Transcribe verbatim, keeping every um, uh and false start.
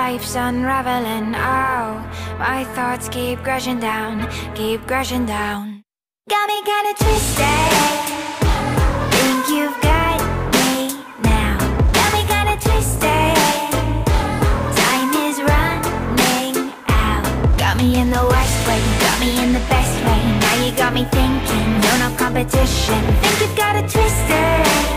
life's unraveling. Oh, my thoughts keep crashing down, keep crashing down. Got me kinda twisted. Think you've got me now. Got me kinda twisted. Time is running out. Got me in the worst way, got me in the best way. Now you got me thinking you're no competition. Think you've got it twisted.